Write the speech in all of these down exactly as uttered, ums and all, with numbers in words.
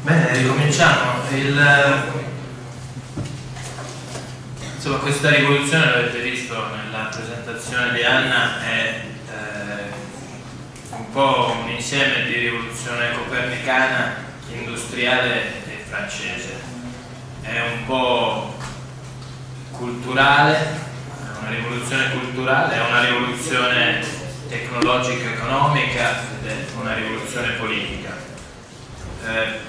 Bene, ricominciamo. Il, insomma, questa rivoluzione, l'avete visto nella presentazione di Anna, è eh, un po' un insieme di rivoluzione copernicana, industriale e francese. È un po' culturale, è una rivoluzione culturale, è una rivoluzione tecnologico-economica ed è una rivoluzione politica. Eh,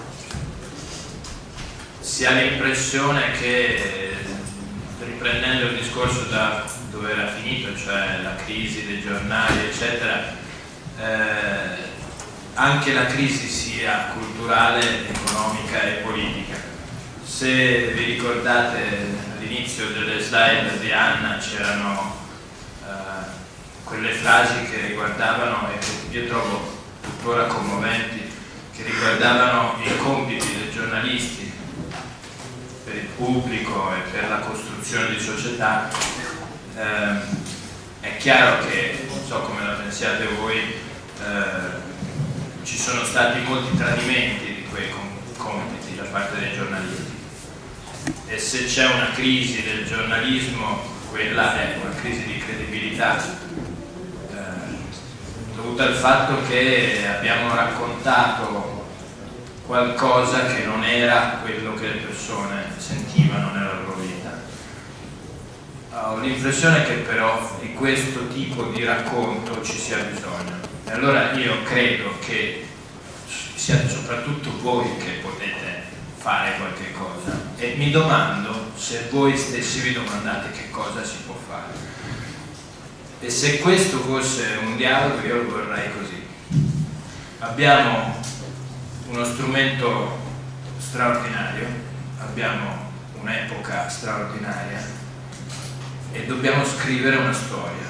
si ha l'impressione che, riprendendo il discorso da dove era finito, cioè la crisi dei giornali eccetera, eh, anche la crisi sia culturale, economica e politica. Se vi ricordate all'inizio delle slide di Anna c'erano eh, quelle frasi che riguardavano, e che io trovo tuttora commoventi, che riguardavano i compiti dei giornalisti per il pubblico e per la costruzione di società. Eh, è chiaro che, non so come la pensiate voi, eh, ci sono stati molti tradimenti di quei compiti da parte dei giornalisti, e se c'è una crisi del giornalismo, quella è una crisi di credibilità, eh, dovuta al fatto che abbiamo raccontato qualcosa che non era quello che le persone sentivano nella loro vita. Ho l'impressione che però di questo tipo di racconto ci sia bisogno, e allora io credo che siate soprattutto voi che potete fare qualche cosa, e mi domando se voi stessi vi domandate che cosa si può fare, e se questo fosse un dialogo io lo vorrei così. Abbiamo uno strumento straordinario, abbiamo un'epoca straordinaria e dobbiamo scrivere una storia.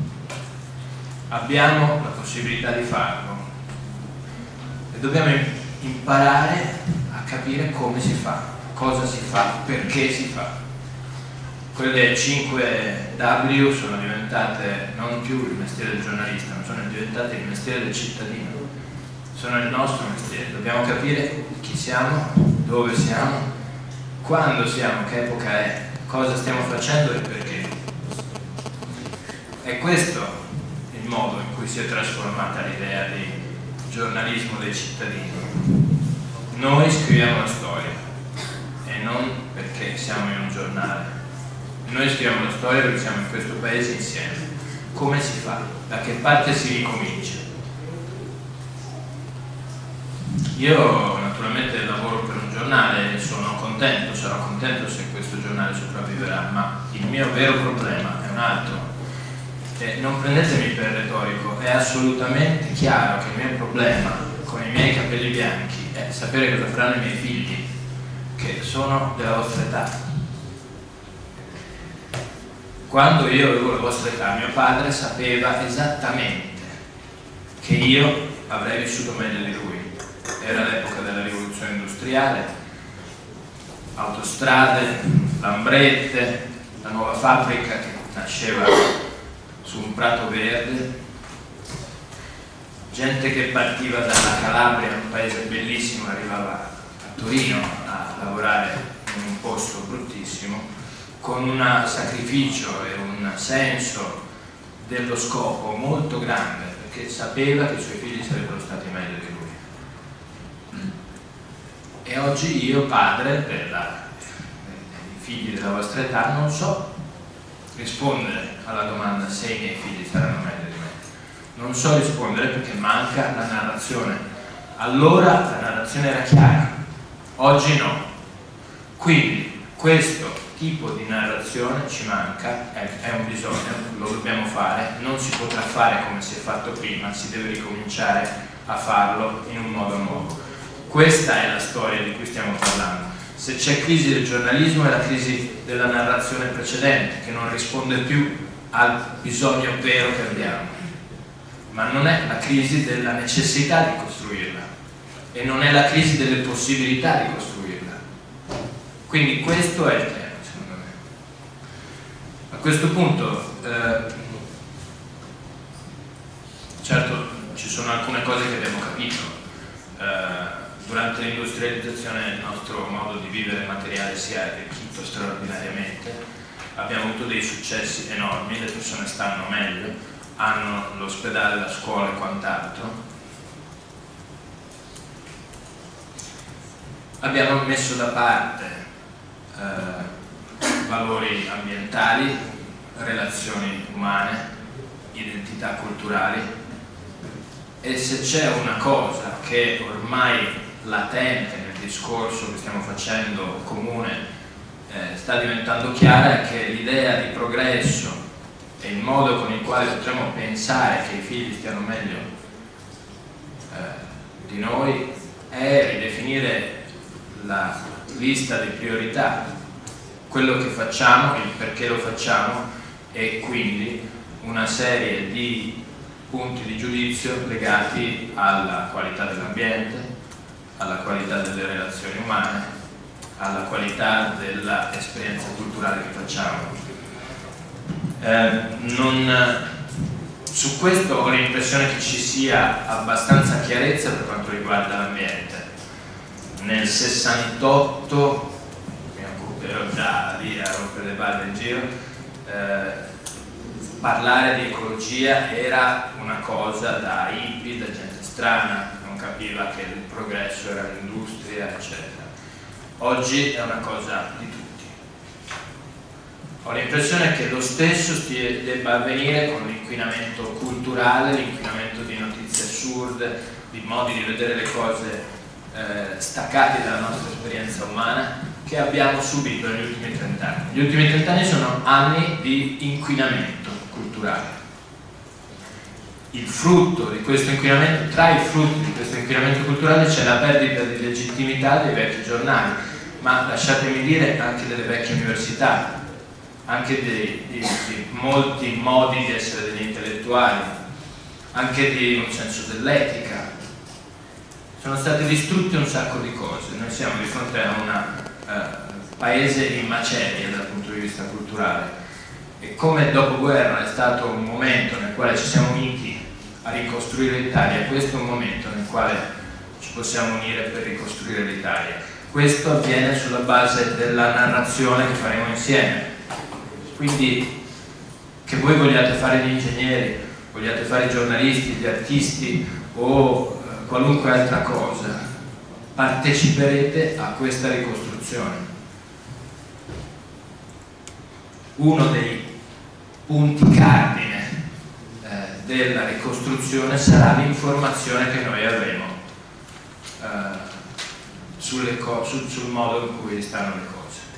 Abbiamo la possibilità di farlo e dobbiamo imparare a capire come si fa, cosa si fa, perché si fa. Quelle cinque W sono diventate non più il mestiere del giornalista, ma sono diventate il mestiere del cittadino. Sono il nostro mestiere, dobbiamo capire chi siamo, dove siamo, quando siamo, che epoca è, cosa stiamo facendo e perché. È questo il modo in cui si è trasformata l'idea di giornalismo dei cittadini. Noi scriviamo la storia, e non perché siamo in un giornale. Noi scriviamo la storia perché siamo in questo paese insieme. Come si fa? Da che parte si ricomincia? Io naturalmente lavoro per un giornale e sono contento, sarò contento se questo giornale sopravviverà, ma il mio vero problema è un altro. E non prendetemi per retorico, è assolutamente chiaro che il mio problema con i miei capelli bianchi è sapere cosa faranno i miei figli, che sono della vostra età. Quando io avevo la vostra età, mio padre sapeva esattamente che io avrei vissuto meglio di lui. Era l'epoca della rivoluzione industriale, autostrade, lambrette, la nuova fabbrica che nasceva su un prato verde, gente che partiva dalla Calabria, un paese bellissimo, arrivava a Torino a lavorare in un posto bruttissimo, con un sacrificio e un senso dello scopo molto grande, perché sapeva che i suoi figli sarebbero stati meglio di lui. E oggi io, padre per la, i figli della vostra età, non so rispondere alla domanda se i miei figli saranno meglio di me. Non so rispondere perché manca la narrazione. Allora la narrazione era chiara, oggi no. Quindi questo tipo di narrazione ci manca, è, è un bisogno, lo dobbiamo fare, non si potrà fare come si è fatto prima, si deve ricominciare a farlo in un modo nuovo. Questa è la storia di cui stiamo parlando. Se c'è crisi del giornalismo è la crisi della narrazione precedente, che non risponde più al bisogno vero che abbiamo, ma non è la crisi della necessità di costruirla, e non è la crisi delle possibilità di costruirla. Quindi questo è il tema, secondo me. A questo punto, eh, certo, ci sono alcune cose che abbiamo capito. Eh, durante durante l'industrializzazione il nostro modo di vivere materiale si è arricchito straordinariamente, abbiamo avuto dei successi enormi, le persone stanno meglio, hanno l'ospedale, la scuola e quant'altro. Abbiamo messo da parte eh, valori ambientali, relazioni umane, identità culturali, e se c'è una cosa che ormai latente nel discorso che stiamo facendo comune eh, sta diventando chiara, è che l'idea di progresso e il modo con il quale potremo pensare che i figli stiano meglio eh, di noi è ridefinire la lista di priorità, quello che facciamo, il perché lo facciamo, e quindi una serie di punti di giudizio legati alla qualità dell'ambiente, alla qualità delle relazioni umane, alla qualità dell'esperienza culturale che facciamo. Eh, non, su questo ho l'impressione che ci sia abbastanza chiarezza per quanto riguarda l'ambiente. Nel sessantotto, mi occuperò già lì a rompere le balle in giro, eh, parlare di ecologia era una cosa da hippie, da gente strana, non capiva che il progresso era l'industria, eccetera. Oggi è una cosa di tutti. Ho l'impressione che lo stesso stia, debba avvenire con l'inquinamento culturale, l'inquinamento di notizie assurde, di modi di vedere le cose eh, staccati dalla nostra esperienza umana, che abbiamo subito negli ultimi trent'anni. Gli ultimi trent'anni sono anni di inquinamento culturale. Il frutto di questo inquinamento, tra i frutti di questo inquinamento culturale c'è la perdita di legittimità dei vecchi giornali, ma lasciatemi dire anche delle vecchie università, anche di, di, di molti modi di essere degli intellettuali, anche di un senso dell'etica. Sono state distrutte un sacco di cose. Noi siamo di fronte a un uh, paese in macerie dal punto di vista culturale. E come il dopoguerra è stato un momento nel quale ci siamo uniti a ricostruire l'Italia, questo è un momento nel quale ci possiamo unire per ricostruire l'Italia. Questo avviene sulla base della narrazione che faremo insieme. Quindi, che voi vogliate fare gli ingegneri, vogliate fare i giornalisti, gli artisti o eh, qualunque altra cosa, parteciperete a questa ricostruzione. Uno dei punti cardine eh, della ricostruzione sarà l'informazione che noi avremo eh, sulle sul, sul modo in cui stanno le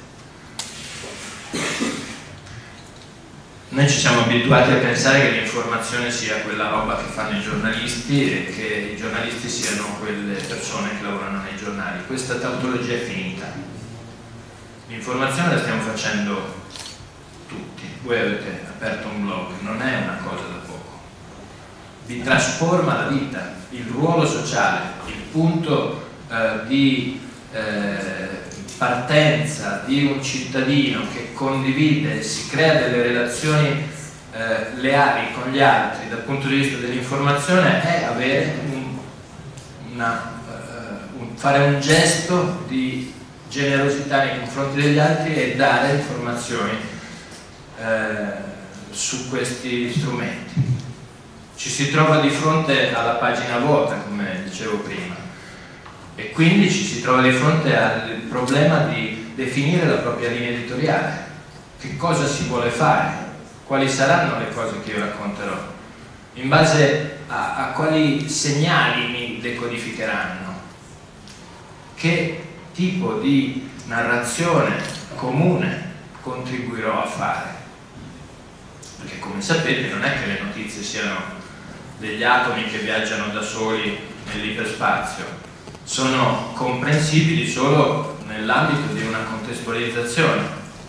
cose. Noi ci siamo abituati a pensare che l'informazione sia quella roba che fanno i giornalisti e che i giornalisti siano quelle persone che lavorano nei giornali. Questa tautologia è finita. L'informazione la stiamo facendo tutti. Voi avete aperto un blog, non è una cosa da poco. Vi trasforma la vita, il ruolo sociale, il punto eh, di eh, partenza di un cittadino che condivide e si crea delle relazioni eh, leali con gli altri dal punto di vista dell'informazione è avere un, una, uh, un, fare un gesto di generosità nei confronti degli altri e dare informazioni eh, su questi strumenti. Ci si trova di fronte alla pagina vuota, come dicevo prima, e quindi ci si trova di fronte al problema di definire la propria linea editoriale. Che cosa si vuole fare? Quali saranno le cose che io racconterò? In base a, a quali segnali mi decodificheranno? Che tipo di narrazione comune contribuirò a fare? Perché, come sapete, non è che le notizie siano degli atomi che viaggiano da soli nell'iperspazio. Sono comprensibili solo nell'ambito di una contestualizzazione.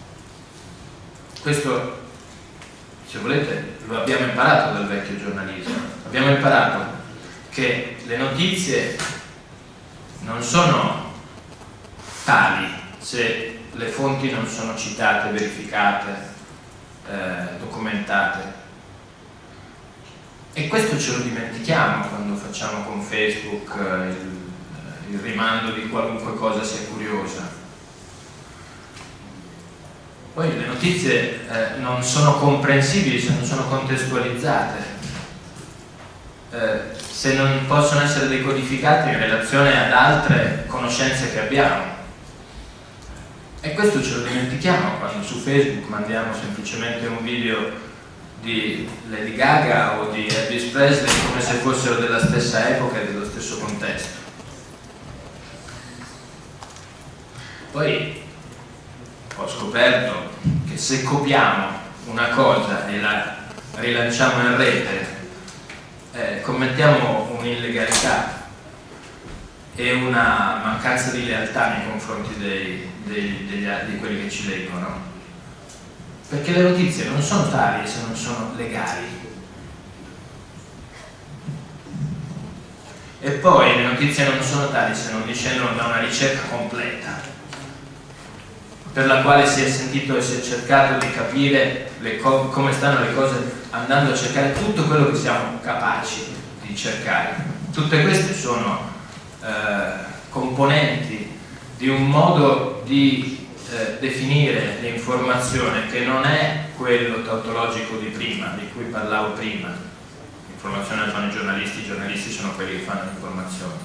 Questo, se volete, lo abbiamo imparato dal vecchio giornalismo. Abbiamo imparato che le notizie non sono tali se le fonti non sono citate, verificate, eh, documentate. E questo ce lo dimentichiamo quando facciamo con Facebook il il rimando di qualunque cosa sia curiosa. Poi le notizie eh, non sono comprensibili se non sono contestualizzate, eh, se non possono essere decodificate in relazione ad altre conoscenze che abbiamo. E questo ce lo dimentichiamo quando su Facebook mandiamo semplicemente un video di Lady Gaga o di Elvis Presley come se fossero della stessa epoca e dello stesso contesto. Poi ho scoperto che se copiamo una cosa e la rilanciamo in rete eh, commettiamo un'illegalità e una mancanza di lealtà nei confronti dei, dei, degli, di quelli che ci leggono, perché le notizie non sono tali se non sono legali. E poi le notizie non sono tali se non discendono da una ricerca completa, per la quale si è sentito e si è cercato di capire le co come stanno le cose, andando a cercare tutto quello che siamo capaci di cercare. Tutte queste sono eh, componenti di un modo di eh, definire l'informazione che non è quello tautologico di prima, di cui parlavo prima. L'informazione la fanno i giornalisti, i giornalisti sono quelli che fanno l'informazione.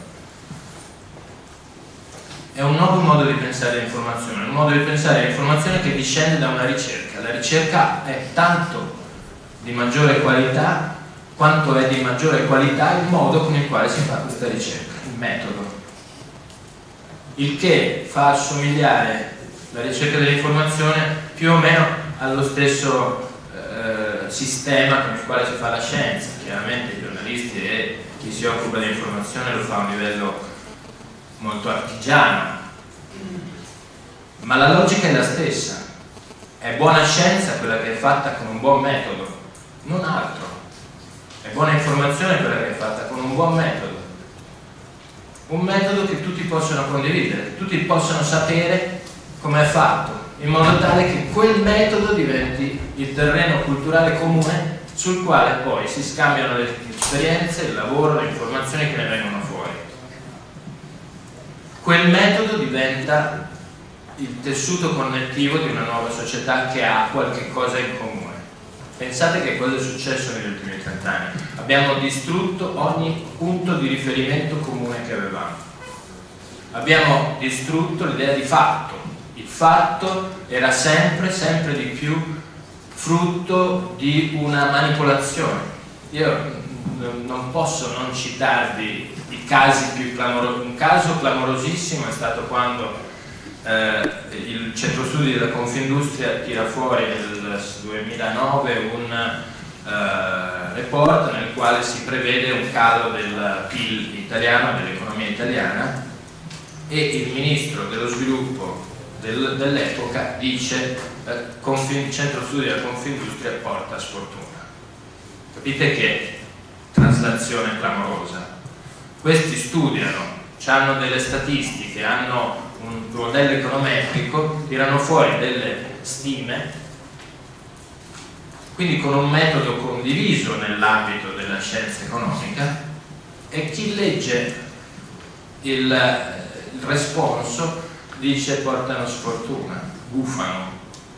È un nuovo modo di pensare l'informazione, un modo di pensare l'informazione che discende da una ricerca. La ricerca è tanto di maggiore qualità quanto è di maggiore qualità il modo con il quale si fa questa ricerca, il metodo. Il che fa assomigliare la ricerca dell'informazione più o meno allo stesso eh, sistema con il quale si fa la scienza. Chiaramente i giornalisti e chi si occupa di informazione lo fa a un livello molto artigiano, ma la logica è la stessa. È buona scienza quella che è fatta con un buon metodo, non altro. È buona informazione quella che è fatta con un buon metodo, un metodo che tutti possono condividere, tutti possono sapere come è fatto, in modo tale che quel metodo diventi il terreno culturale comune sul quale poi si scambiano le esperienze, il lavoro, le informazioni che ne vengono fuori. Quel metodo diventa il tessuto connettivo di una nuova società che ha qualche cosa in comune. Pensate che cosa è successo negli ultimi trent'anni. Abbiamo distrutto ogni punto di riferimento comune che avevamo. Abbiamo distrutto l'idea di fatto. Il fatto era sempre, sempre di più frutto di una manipolazione. Io non posso non citarvi i casi più clamorosi. Un caso clamorosissimo è stato quando eh, il centro studi della Confindustria tira fuori nel duemilanove un eh, report nel quale si prevede un calo del P I L italiano, dell'economia italiana, e il ministro dello sviluppo del, dell'epoca dice eh, il centro studi della Confindustria porta sfortuna. Capite che traslazione clamorosa. Questi studiano, hanno delle statistiche, hanno un modello econometrico, tirano fuori delle stime, quindi con un metodo condiviso nell'ambito della scienza economica, e chi legge il, il responso dice portano sfortuna, gufano.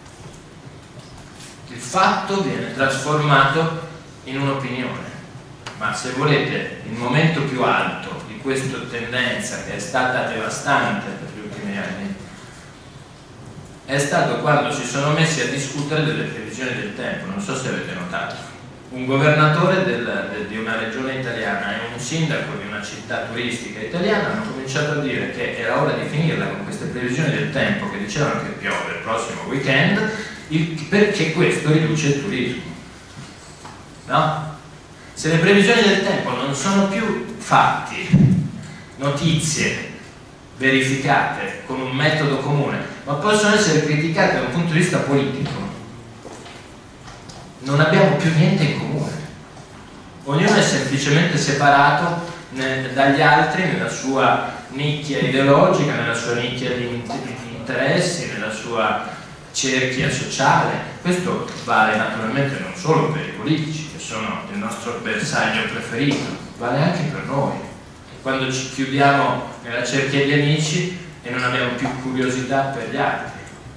Il fatto viene trasformato in un'opinione. Ma se volete, il momento più alto di questa tendenza, che è stata devastante per gli ultimi anni, è stato quando si sono messi a discutere delle previsioni del tempo. Non so se avete notato, un governatore del, de, di una regione italiana e un sindaco di una città turistica italiana hanno cominciato a dire che era ora di finirla con queste previsioni del tempo che dicevano che piove il prossimo weekend, il, perché questo riduce il turismo, no? Se le previsioni del tempo non sono più fatti, notizie verificate con un metodo comune, ma possono essere criticate da un punto di vista politico, non abbiamo più niente in comune. Ognuno è semplicemente separato dagli altri nella sua nicchia ideologica, nella sua nicchia di interessi, nella sua cerchia sociale. Questo vale naturalmente non solo per i politici, che sono il nostro bersaglio preferito, vale anche per noi. quando ci chiudiamo nella cerchia di amici e non abbiamo più curiosità per gli altri.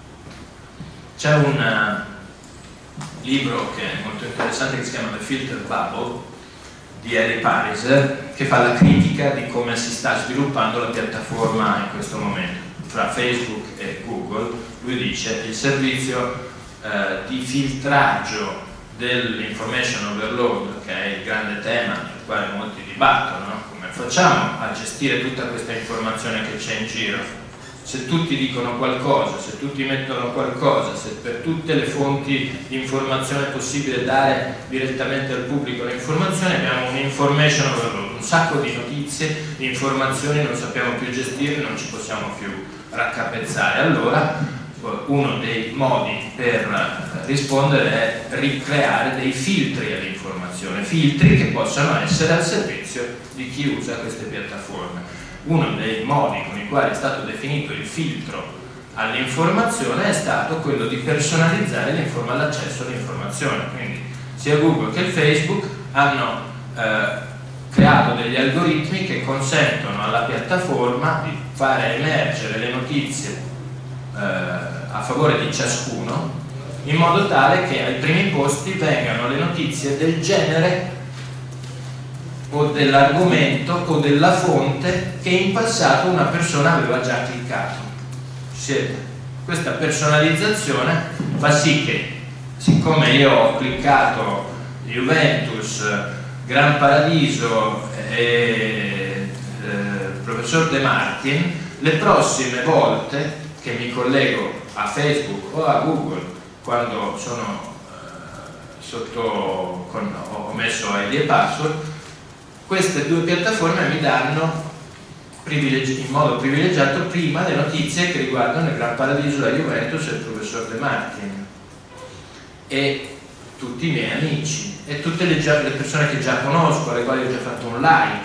C'è un uh, libro che è molto interessante che si chiama The Filter Bubble di Harry Pariser, che fa la critica di come si sta sviluppando la piattaforma in questo momento fra Facebook e Google. Lui dice il servizio uh, di filtraggio dell'information overload, che è il grande tema sul quale molti dibattono, no? Come facciamo a gestire tutta questa informazione che c'è in giro? Se tutti dicono qualcosa, se tutti mettono qualcosa, se per tutte le fonti di informazione è possibile dare direttamente al pubblico l'informazione, abbiamo un information overload, un sacco di notizie, di informazioni, non sappiamo più gestire, non ci possiamo più raccapezzare. Allora uno dei modi per rispondere è ricreare dei filtri all'informazione, filtri che possano essere al servizio di chi usa queste piattaforme. Uno dei modi con i quali è stato definito il filtro all'informazione è stato quello di personalizzare l'accesso all'informazione. Quindi sia Google che Facebook hanno eh, creato degli algoritmi che consentono alla piattaforma di fare emergere le notizie eh, a favore di ciascuno, in modo tale che ai primi posti vengano le notizie del genere o dell'argomento o della fonte che in passato una persona aveva già cliccato. Questa personalizzazione fa sì che, siccome io ho cliccato Juventus, Gran Paradiso e eh, Professor De Martin, le prossime volte che mi collego a Facebook o a Google, quando sono eh, sotto con, ho messo I D e password, queste due piattaforme mi danno in modo privilegiato prima le notizie che riguardano il Gran Paradiso, la Juventus e il Professor De Martin, e tutti i miei amici e tutte le, le persone che già conosco, alle quali ho già fatto un like.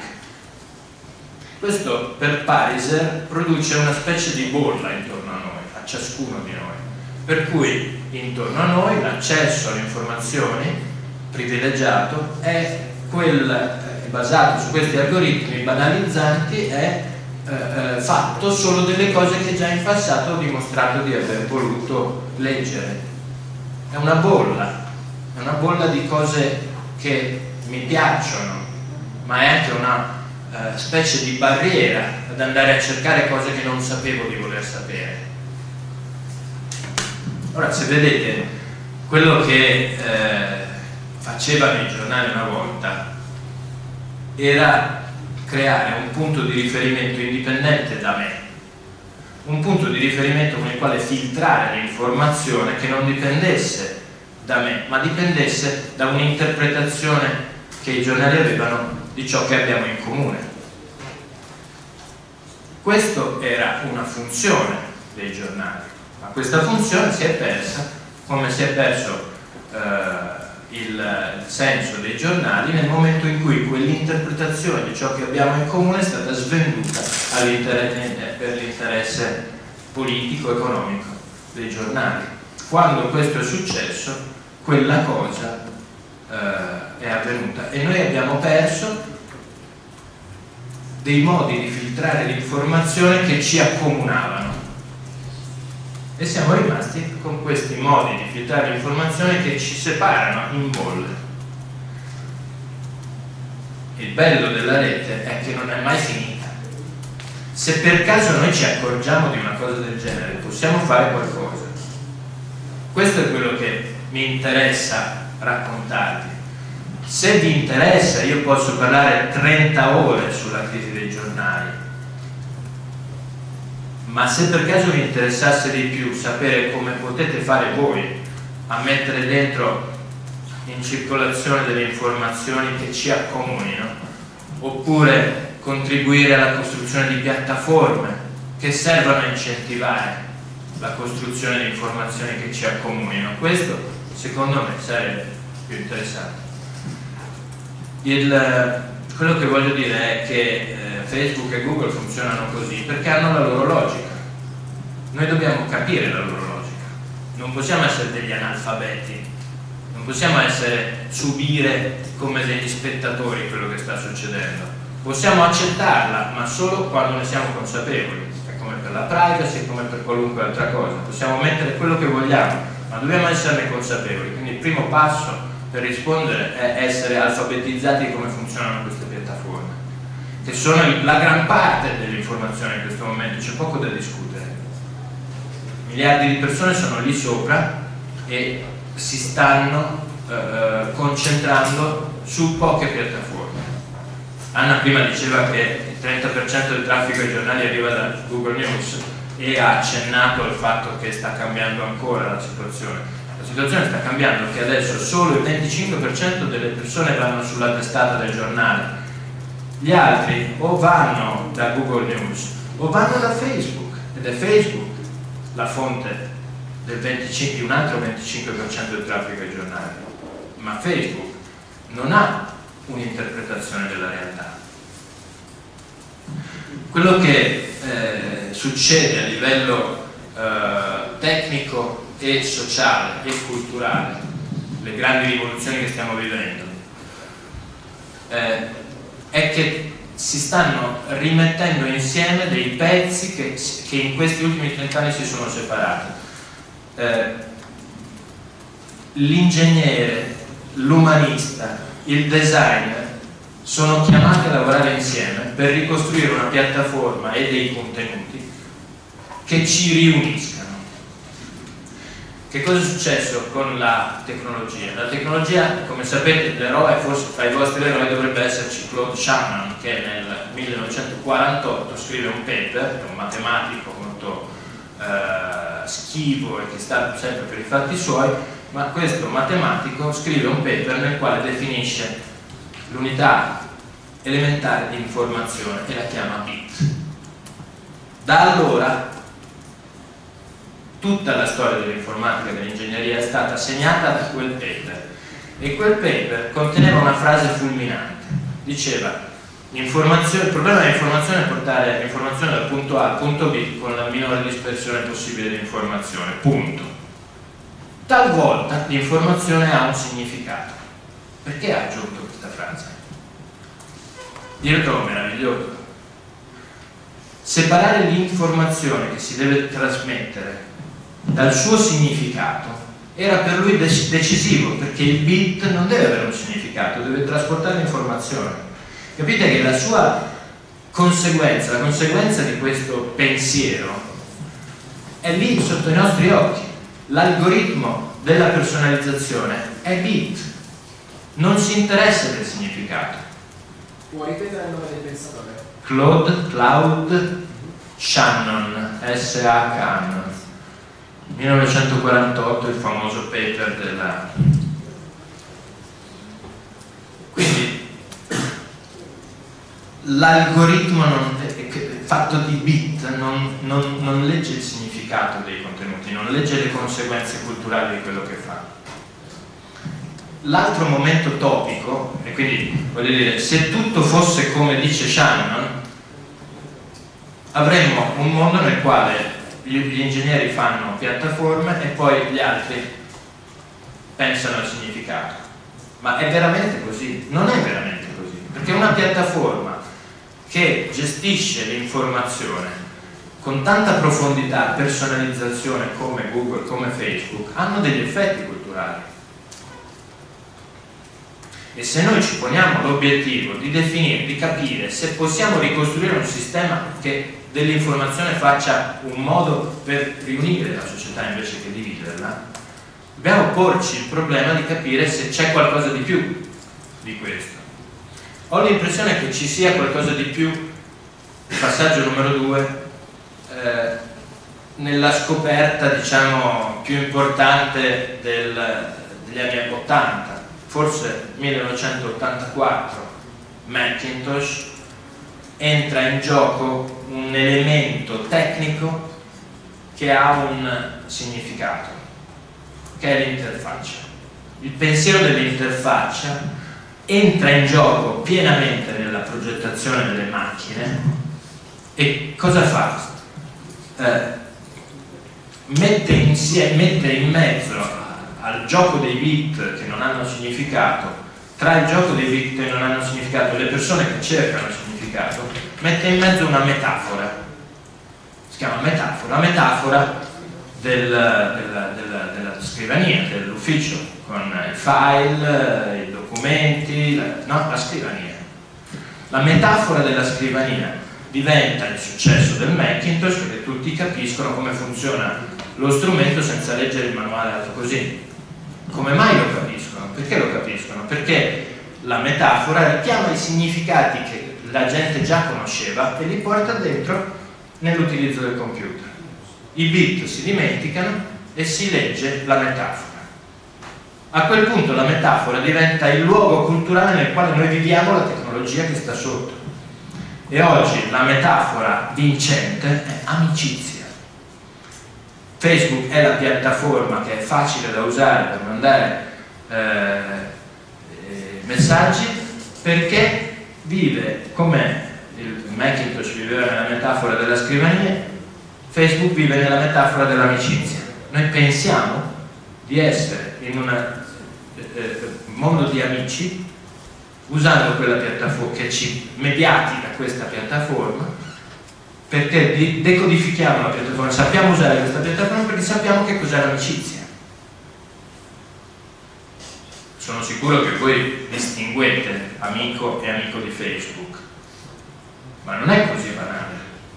Questo per Pariser produce una specie di bolla intorno a noi, a ciascuno di noi, per cui intorno a noi l'accesso alle informazioni privilegiato è quel basato su questi algoritmi banalizzanti, è eh, fatto solo delle cose che già in passato ho dimostrato di aver voluto leggere. È una bolla, è una bolla di cose che mi piacciono, ma è anche una eh, specie di barriera ad andare a cercare cose che non sapevo di voler sapere. Ora, se vedete quello che eh, facevano i giornali una volta era creare un punto di riferimento indipendente da me, un punto di riferimento con il quale filtrare l'informazione che non dipendesse da me, ma dipendesse da un'interpretazione che i giornali avevano di ciò che abbiamo in comune. Questa era una funzione dei giornali, ma questa funzione si è persa, come si è perso eh, Il, il senso dei giornali nel momento in cui quell'interpretazione di ciò che abbiamo in comune è stata svenduta per l'interesse politico-economico dei giornali. Quando questo è successo, quella cosa eh, è avvenuta e noi abbiamo perso dei modi di filtrare l'informazione che ci accomunavano. E siamo rimasti con questi modi di filtrare l'informazione che ci separano in bolle. Il bello della rete è che non è mai finita. Se per caso noi ci accorgiamo di una cosa del genere, possiamo fare qualcosa. Questo è quello che mi interessa raccontarvi. Se vi interessa, io posso parlare trenta ore sulla crisi dei giornali, ma se per caso vi interessasse di più sapere come potete fare voi a mettere dentro in circolazione delle informazioni che ci accomunino, oppure contribuire alla costruzione di piattaforme che servano a incentivare la costruzione di informazioni che ci accomunino, questo secondo me sarebbe più interessante. Il, quello che voglio dire è che eh, Facebook e Google funzionano così perché hanno la loro logica. Noi dobbiamo capire la loro logica, non possiamo essere degli analfabeti, non possiamo essere subire come degli spettatori quello che sta succedendo. Possiamo accettarla, ma solo quando ne siamo consapevoli. È come per la privacy, è come per qualunque altra cosa. Possiamo mettere quello che vogliamo, ma dobbiamo esserne consapevoli. Quindi il primo passo per rispondere è essere alfabetizzati di come funzionano queste piattaforme, che sono la gran parte dell'informazione in questo momento, c'è poco da discutere. Miliardi di persone sono lì sopra e si stanno eh, concentrando su poche piattaforme. Anna prima diceva che il trenta per cento del traffico ai giornali arriva da Google News e ha accennato al fatto che sta cambiando ancora la situazione. La situazione sta cambiando, che adesso solo il venticinque per cento delle persone vanno sulla testata del giornale, gli altri o vanno da Google News o vanno da Facebook, ed è Facebook la fonte del venticinque, di un altro venticinque per cento del traffico ai giornali. Ma Facebook non ha un'interpretazione della realtà. Quello che eh, succede a livello eh, tecnico e sociale e culturale, le grandi rivoluzioni che stiamo vivendo, eh, è che si stanno rimettendo insieme dei pezzi che, che in questi ultimi trent'anni si sono separati. Eh, l'ingegnere, l'umanista, il designer sono chiamati a lavorare insieme per ricostruire una piattaforma e dei contenuti che ci riuniscano. Che cosa è successo con la tecnologia? La tecnologia, come sapete, l'eroe, forse tra i vostri eroi dovrebbe esserci Claude Shannon, che nel millenovecentoquarantotto scrive un paper, è un matematico molto eh, schivo e che sta sempre per i fatti suoi, ma questo matematico scrive un paper nel quale definisce l'unità elementare di informazione e la chiama bit. Da allora tutta la storia dell'informatica e dell'ingegneria è stata segnata da quel paper, e quel paper conteneva una frase fulminante. Diceva: il problema dell'informazione è portare l'informazione dal punto A al punto B con la minore dispersione possibile di informazione, punto. Talvolta l'informazione ha un significato. Perché ha aggiunto questa frase? Io lo trovo meraviglioso. Separare l'informazione che si deve trasmettere dal suo significato era per lui decisivo, perché il bit non deve avere un significato, deve trasportare l'informazione. Capite che la sua conseguenza, la conseguenza di questo pensiero è lì sotto i nostri occhi. L'algoritmo della personalizzazione è bit, non si interessa del significato. Può ripetere il nome del pensatore? Claude, Claude Shannon, S H Hannon, millenovecentoquarantotto, il famoso paper della... Quindi l'algoritmo fatto di bit non, non, non legge il significato dei contenuti, non legge le conseguenze culturali di quello che fa. L'altro momento topico, e quindi voglio dire, se tutto fosse come dice Shannon, avremmo un mondo nel quale gli, gli ingegneri fanno piattaforme e poi gli altri pensano al significato. Ma è veramente così? Non è veramente così, perché una piattaforma che gestisce l'informazione con tanta profondità, personalizzazione, come Google, come Facebook, hanno degli effetti culturali. E se noi ci poniamo l'obiettivo di definire, di capire se possiamo ricostruire un sistema che dell'informazione faccia un modo per riunire la società invece che dividerla, dobbiamo porci il problema di capire se c'è qualcosa di più di questo. Ho l'impressione che ci sia qualcosa di più, il passaggio numero due, eh, nella scoperta, diciamo, più importante del, degli anni ottanta, forse millenovecentottantaquattro, Macintosh, entra in gioco un elemento tecnico che ha un significato, che è l'interfaccia. Il pensiero dell'interfaccia entra in gioco pienamente nella progettazione delle macchine e cosa fa? Eh, mette, insieme, mette in mezzo al gioco dei bit che non hanno significato, tra il gioco dei bit che non hanno significato e le persone che cercano significato, significato, mette in mezzo una metafora, si chiama metafora, la metafora del, della, della, della scrivania, dell'ufficio, con i file, i documenti, la, no, la scrivania. La metafora della scrivania diventa il successo del Macintosh, perché tutti capiscono come funziona lo strumento senza leggere il manuale alto così. Come mai lo capiscono? Perché lo capiscono? Perché la metafora richiama i significati che la gente già conosceva e li porta dentro nell'utilizzo del computer. I bit si dimenticano e si legge la metafora. A quel punto la metafora diventa il luogo culturale nel quale noi viviamo la tecnologia che sta sotto. E oggi la metafora vincente è amicizia. Facebook è la piattaforma che è facile da usare per mandare eh, eh, messaggi, perché vive come il Macintosh viveva nella metafora della scrivania, Facebook vive nella metafora dell'amicizia. Noi pensiamo di essere in un eh, mondo di amici usando quella piattaforma, che ci mediatica questa piattaforma, perché decodifichiamo la piattaforma, sappiamo usare questa piattaforma perché sappiamo che cos'è l'amicizia. Sono sicuro che voi distinguete amico e amico di Facebook, ma non è così banale.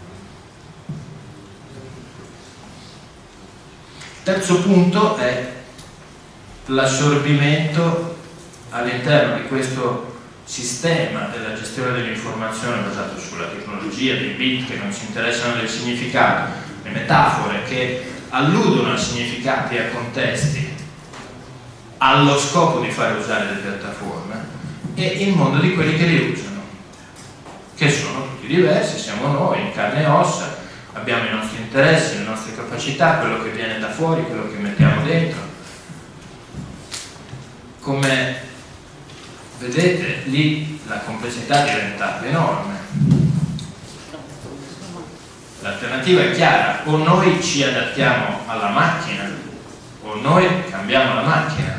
Terzo punto è l'assorbimento all'interno di questo sistema della gestione dell'informazione basato sulla tecnologia, dei bit che non si interessano del significato, le metafore che alludono a significati e a contesti allo scopo di fare usare le piattaforme, e il mondo di quelli che li usano, che sono tutti diversi, siamo noi in carne e ossa, abbiamo i nostri interessi, le nostre capacità, quello che viene da fuori, quello che mettiamo dentro. Come vedete, lì la complessità diventa enorme. L'alternativa è chiara: o noi ci adattiamo alla macchina o noi cambiamo la macchina.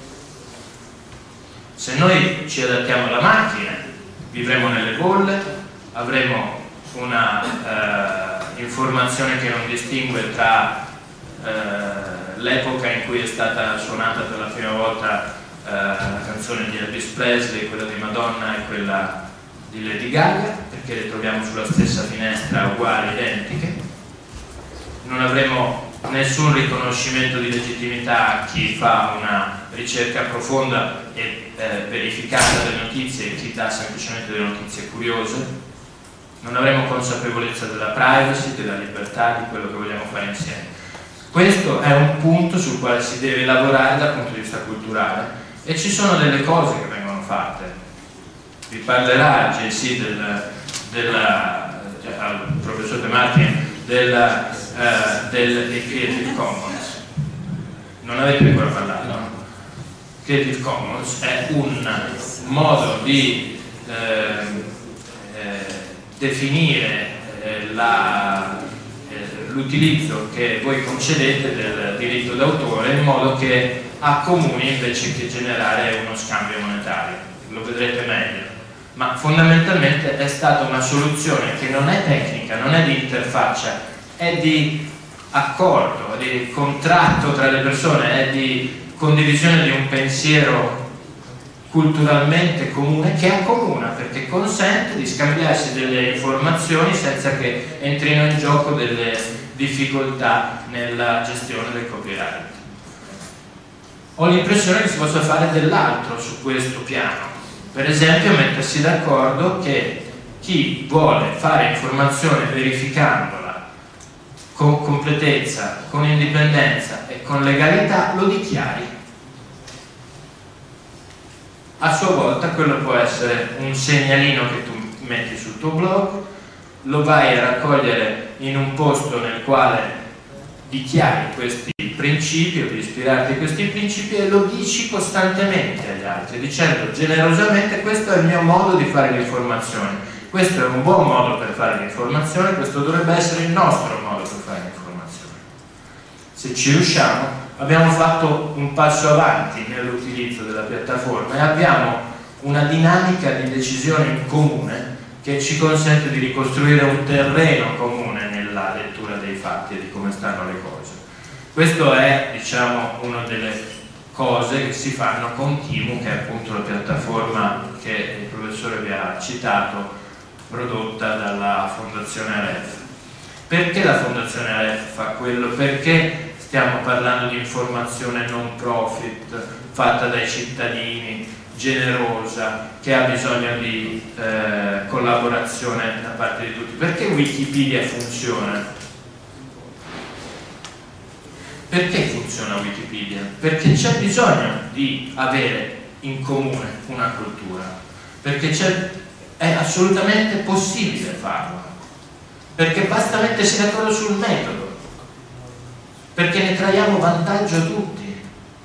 Se noi ci adattiamo alla macchina, vivremo nelle bolle, avremo una eh, informazione che non distingue tra eh, l'epoca in cui è stata suonata per la prima volta Uh, la canzone di Elvis Presley, quella di Madonna e quella di Lady Gaga, perché le troviamo sulla stessa finestra, uguali, identiche. Non avremo nessun riconoscimento di legittimità a chi fa una ricerca profonda e eh, verificata delle notizie e chi dà semplicemente delle notizie curiose. Non avremo consapevolezza della privacy, della libertà, di quello che vogliamo fare insieme. Questo è un punto sul quale si deve lavorare dal punto di vista culturale. E ci sono delle cose che vengono fatte. Vi parlerà J C del, della, cioè, al professor De Martin della, eh, del, dei Creative Commons. Non avete ancora parlato, no? Creative Commons è un modo di eh, eh, definire eh, l'utilizzo che voi concedete del diritto d'autore in modo che accomuni invece che generare uno scambio monetario. Lo vedrete meglio, ma fondamentalmente è stata una soluzione che non è tecnica, non è di interfaccia, è di accordo, è di contratto tra le persone, è di condivisione di un pensiero culturalmente comune, che accomuna, perché consente di scambiarsi delle informazioni senza che entrino in gioco delle difficoltà nella gestione del copyright. Ho l'impressione che si possa fare dell'altro su questo piano, per esempio mettersi d'accordo che chi vuole fare informazione verificandola con completezza, con indipendenza e con legalità lo dichiari. A sua volta quello può essere un segnalino che tu metti sul tuo blog, lo vai a raccogliere in un posto nel quale dichiari questi principi o di ispirarti a questi principi e lo dici costantemente agli altri, dicendo generosamente: questo è il mio modo di fare l'informazione, questo è un buon modo per fare l'informazione, questo dovrebbe essere il nostro modo per fare l'informazione. Se ci riusciamo, abbiamo fatto un passo avanti nell'utilizzo della piattaforma e abbiamo una dinamica di decisione in comune che ci consente di ricostruire un terreno comune nella lettura dei fatti e di come stanno le cose. Questo è, diciamo, una delle cose che si fanno con Timu, che è appunto la piattaforma che il professore vi ha citato, prodotta dalla Fondazione Aleph. Perché la Fondazione Aleph fa quello? Perché stiamo parlando di informazione non profit, fatta dai cittadini, generosa, che ha bisogno di eh, collaborazione da parte di tutti. Perché Wikipedia funziona? Perché funziona Wikipedia? Perché c'è bisogno di avere in comune una cultura, perché è assolutamente possibile farlo, perché basta mettersi d'accordo sul metodo, perché ne traiamo vantaggio tutti.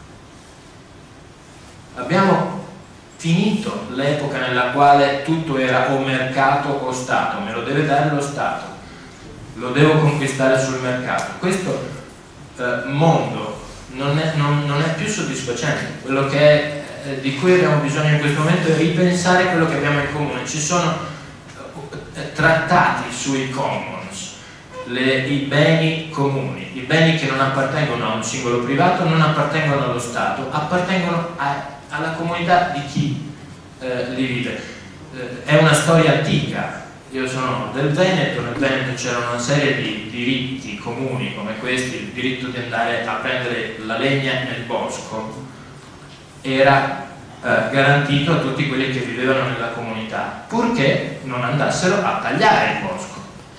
Abbiamo finito l'epoca nella quale tutto era o mercato o Stato, me lo deve dare lo Stato, lo devo conquistare sul mercato. Questo eh, mondo non è, non, non è più soddisfacente. Quello che è, eh, di cui abbiamo bisogno in questo momento è ripensare quello che abbiamo in comune. Ci sono eh, trattati sui commons, le, i beni comuni, i beni che non appartengono a un singolo privato, non appartengono allo Stato, appartengono a alla comunità di chi eh, li vive. Eh, è una storia antica. Io sono del Veneto, nel Veneto c'era una serie di diritti comuni come questi. Il diritto di andare a prendere la legna nel bosco era eh, garantito a tutti quelli che vivevano nella comunità, purché non andassero a tagliare il bosco.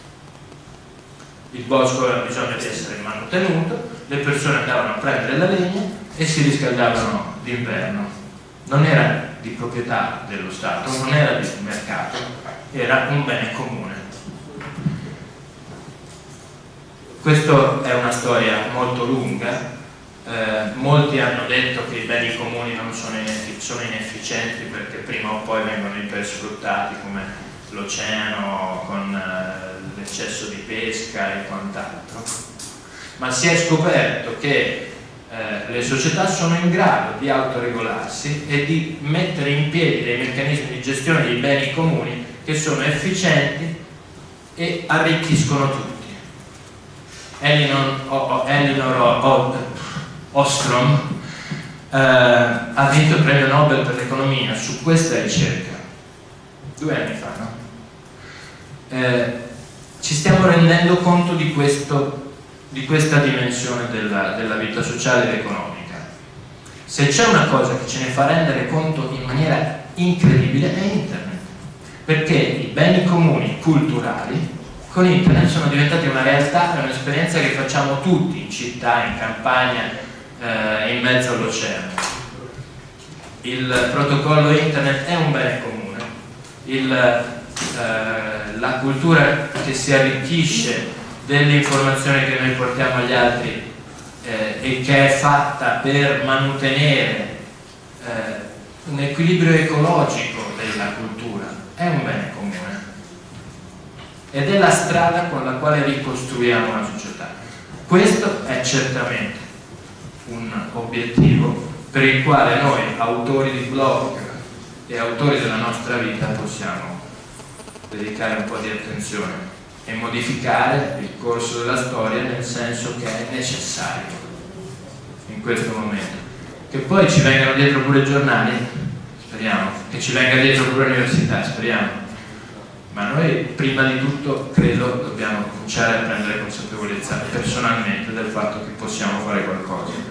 Il bosco aveva bisogno di essere mantenuto, le persone andavano a prendere la legna e si riscaldavano d'inverno. Non era di proprietà dello Stato, non era di mercato, era un bene comune. Questa è una storia molto lunga. Eh, molti hanno detto che i beni comuni non sono, ineffic sono inefficienti perché prima o poi vengono ipersfruttati, come l'oceano con eh, l'eccesso di pesca e quant'altro. Ma si è scoperto che Eh, le società sono in grado di autoregolarsi e di mettere in piedi dei meccanismi di gestione dei beni comuni che sono efficienti e arricchiscono tutti. Elinor, o, o, Elinor o, Ostrom eh, ha vinto il premio Nobel per l'economia su questa ricerca due anni fa, no? Eh, ci stiamo rendendo conto di questo di questa dimensione della, della vita sociale ed economica. Se c'è una cosa che ce ne fa rendere conto in maniera incredibile è internet, perché i beni comuni culturali con internet sono diventati una realtà, è un'esperienza che facciamo tutti in città, in campagna, eh, in mezzo all'oceano. Il protocollo internet è un bene comune, il, eh, la cultura che si arricchisce dell'informazione che noi portiamo agli altri eh, e che è fatta per mantenere eh, un equilibrio ecologico della cultura è un bene comune ed è la strada con la quale ricostruiamo la società. Questo è certamente un obiettivo per il quale noi, autori di blog e autori della nostra vita, possiamo dedicare un po' di attenzione e modificare il corso della storia nel senso che è necessario in questo momento. Che poi ci vengano dietro pure i giornali, speriamo, che ci venga dietro pure l'università, speriamo, ma noi prima di tutto credo dobbiamo cominciare a prendere consapevolezza personalmente del fatto che possiamo fare qualcosa.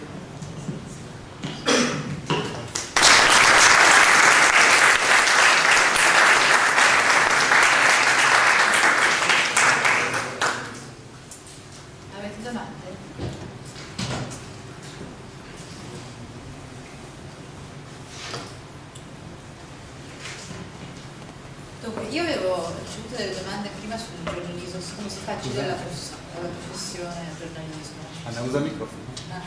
Io avevo ricevuto delle domande prima sul giornalismo, su come si fa a accedere alla professione al giornalismo. Anna, usa il microfono.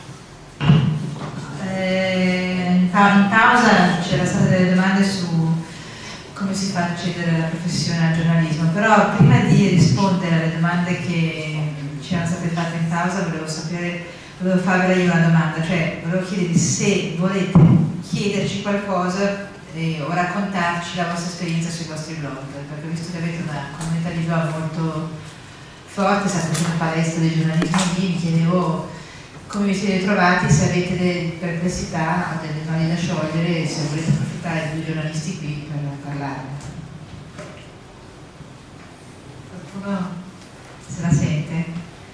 Ah. Eh, in pausa c'erano state delle domande su come si fa a accedere alla professione al giornalismo, però prima di rispondere alle domande che ci erano state fatte in pausa volevo sapere, volevo farvi io una domanda, cioè volevo chiedervi se volete chiederci qualcosa e, o raccontarci la vostra esperienza sui vostri blog, perché ho visto che avete una comunità di blog molto forte, state facendo palestra del giornalismo lì, mi chiedevo come vi siete trovati, se avete delle perplessità o delle nodi da sciogliere e se volete approfittare di due giornalisti qui per parlarne. Qualcuno se la sente?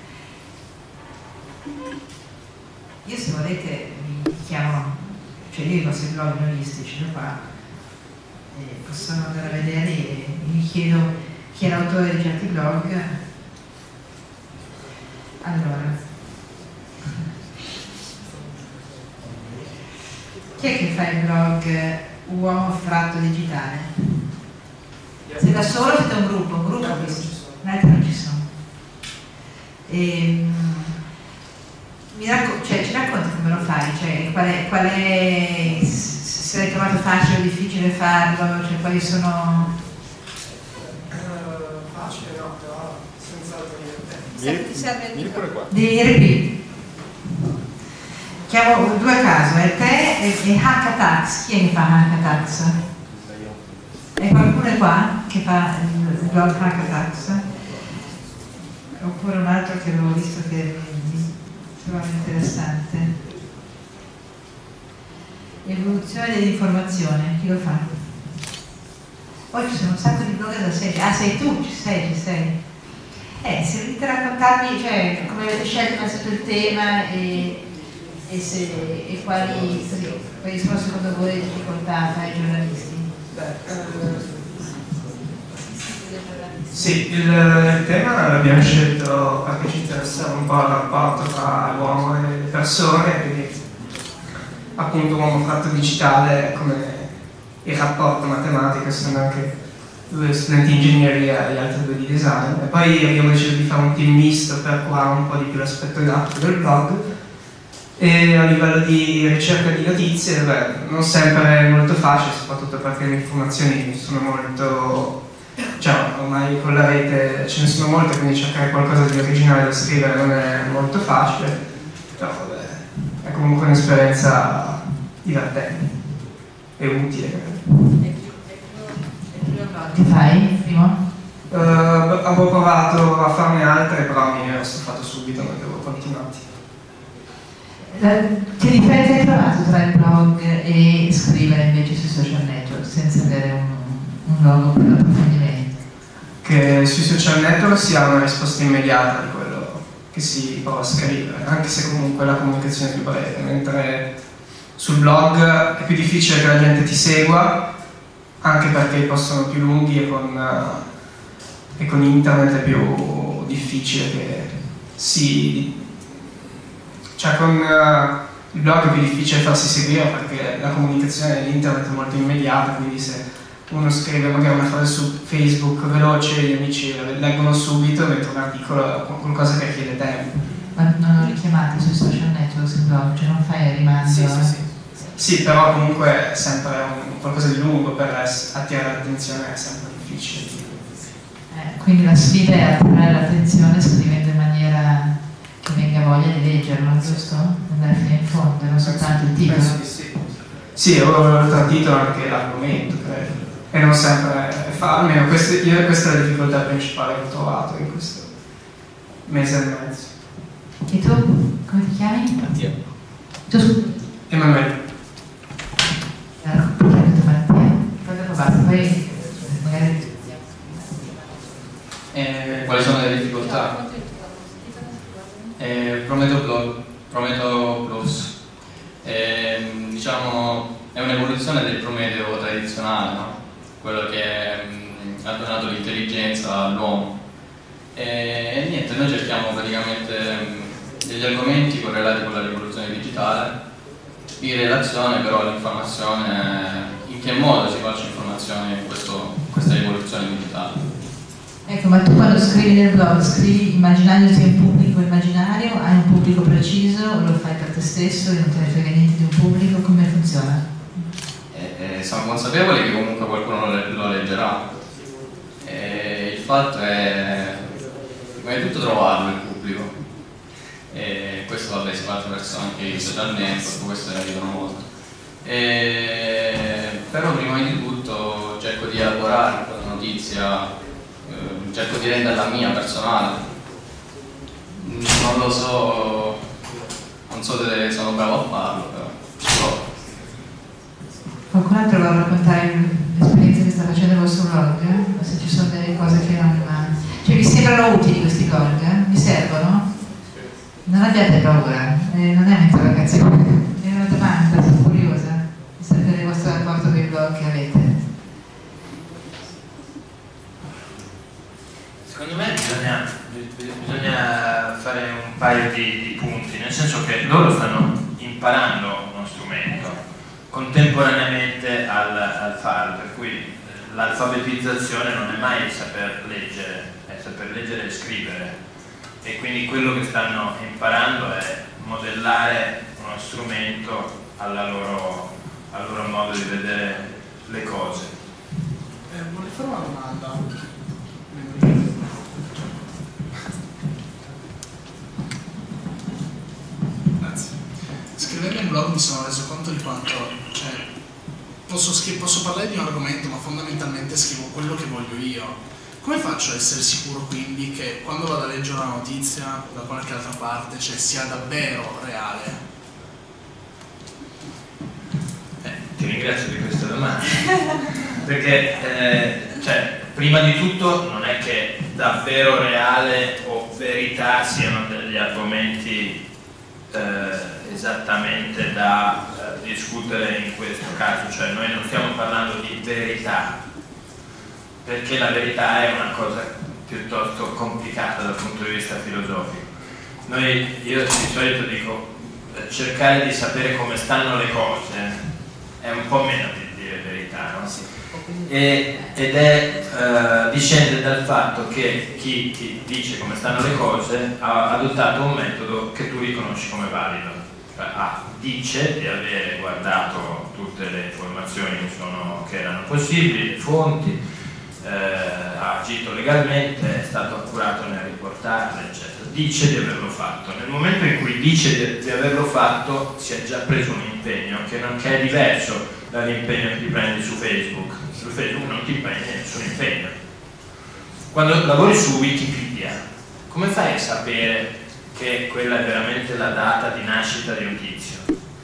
Io se volete mi chiamo, cioè io i vostri blog giornalistici ce l'ho qua, e possono andare a vedere e mi chiedo chi è l'autore di certi blog. Allora, chi è che fa il blog Uomo Fratto Digitale? Siete da solo o siete un gruppo? Un gruppo questo? Altri non ci sono. E, mi racco cioè, ci racconti come lo fai? Cioè, qual è, qual è, se l'hai trovato facile o difficile farlo? Cioè, quali sono... Uh, facile no, però senz'altro divertente. Se ti serve il Vieni pure qua. Devi venire qui. Chiamo due a caso, è te e, e Hackatax. Chi è che fa Hackatax? È qualcuno qua che fa il blog Hackatax? Oppure un altro che avevo visto che mi trovavo interessante. Evoluzione dell'informazione, chi lo fa? Poi ci sono un sacco di blog da sei. Ah, sei tu, ci sei, ci sei. Eh, se volete raccontarmi, cioè, come avete scelto qual è stato il tema e, e, se, e quali, così, quali sono secondo voi le difficoltà a fare i giornalisti? Beh, eh, sì, il, il tema l'abbiamo scelto perché ci interessava un po' il rapporto tra l'uomo e le persone, quindi appunto Uomo Fratto Digitale come il rapporto matematico, essendo anche due studenti di ingegneria e gli altri due di design. E poi abbiamo deciso di fare un team misto per curare un po' di più l'aspetto grafico del blog. E a livello di ricerca di notizie, beh, non sempre è molto facile, soprattutto perché le informazioni sono molto... cioè ormai con la rete ce ne sono molte, quindi cercare qualcosa di originale da scrivere non è molto facile, però vabbè, è comunque un'esperienza divertente e utile. Che fai? Primo? Uh, avevo provato a farne altre, però mi ero stufato subito, non avevo continuato. Che differenza hai trovato tra il blog e scrivere invece sui social network senza avere un, un logo per l'approfondimento? Che sui social network si ha una risposta immediata di quello che si prova a scrivere, anche se comunque la comunicazione è più breve, mentre sul blog è più difficile che la gente ti segua, anche perché i post sono più lunghi e con, uh, e con internet è più difficile che si... cioè con uh, il blog è più difficile farsi seguire perché la comunicazione dell'internet è molto immediata, quindi se uno scrive magari una frase su Facebook veloce, gli amici leggono subito, mentre un articolo è qualcosa che richiede tempo. Ma non lo richiamate sui social network, sul blog, cioè non fai il rimando? Sì, sì, sì. Sì, però comunque è sempre un, qualcosa di lungo, per attirare l'attenzione è sempre difficile. Eh, quindi la sfida è attirare l'attenzione scrivendo in maniera che venga voglia di leggerlo, giusto? Andare fino in fondo, non soltanto il titolo. Penso di sì. Sì, oltre al titolo anche l'argomento, credo. E non sempre è fa, almeno queste, io, questa è la difficoltà principale che ho trovato in questo mese e mezzo. E tu? Come ti chiami? Mattia. Tu? Emanuele. Allora, perché Mattia? Poi dopo basta, poi magari... Eh, quali sono le difficoltà? Eh, Prometeo Blog, Prometeo Plus, eh, diciamo è un'evoluzione del Prometeo tradizionale, no? Quello che mh, ha donato l'intelligenza all'uomo. E, e niente, noi cerchiamo praticamente mh, degli argomenti correlati con la rivoluzione digitale, in relazione però all'informazione, in che modo si faccia informazione in questo, questa rivoluzione digitale. Ecco, ma tu quando scrivi nel blog, scrivi immaginandoti un pubblico immaginario, hai un pubblico preciso, o lo fai per te stesso e non te ne frega niente di un pubblico, come funziona? E, e siamo consapevoli che comunque qualcuno lo, lo leggerà. E il fatto è prima di tutto trovarlo il pubblico. E questo vabbè si fa attraverso anche i social network, questo ne aiutano molto. E però prima di tutto cerco di elaborare quella notizia, eh, cerco di renderla mia, personale. Non lo so, non so se sono bravo a farlo, però ci provo. Qualcun altro vuole raccontare l'esperienza che sta facendo il vostro blog? O se ci sono delle cose che non... Cioè vi sembrano utili questi blog? Vi servono? Non abbiate paura, eh, non è un'interrogazione, è una domanda, sono curiosa di sapere il vostro rapporto con i blog che avete. Secondo me bisogna, bisogna fare un paio di, di punti, nel senso che loro stanno imparando uno strumento contemporaneamente al, al farlo, per cui l'alfabetizzazione non è mai saper leggere, è saper leggere e scrivere, e quindi quello che stanno imparando è modellare uno strumento alla loro, al loro modo di vedere le cose. Eh, volevo fare una domanda. Grazie. Scrivendo un blog mi sono reso conto di quanto, cioè, posso, posso parlare di un argomento, ma fondamentalmente scrivo quello che voglio io. Come faccio a essere sicuro quindi che quando vado a leggere una notizia da qualche altra parte, cioè, sia davvero reale? Eh, ti ringrazio di questa domanda perché eh, cioè, prima di tutto non è che davvero reale o verità siano degli argomenti eh, esattamente da eh, discutere in questo caso, cioè noi non stiamo parlando di verità, perché la verità è una cosa piuttosto complicata dal punto di vista filosofico. Noi, io di solito dico, cercare di sapere come stanno le cose è un po' meno di dire verità, no? Sì. E, ed è, eh, discende dal fatto che chi ti dice come stanno le cose ha adottato un metodo che tu riconosci come valido. Cioè, ah, dice di avere guardato tutte le informazioni che, sono, che erano possibili, le fonti, Eh, ha agito legalmente, è stato accurato nel riportarle, eccetera. Dice di averlo fatto. Nel momento in cui dice di, di averlo fatto, si è già preso un impegno che, non, che è diverso dall'impegno che ti prendi su Facebook. Su Facebook non ti prendi nessun impegno. Quando lavori su Wikipedia, come fai a sapere che quella è veramente la data di nascita di un tizio?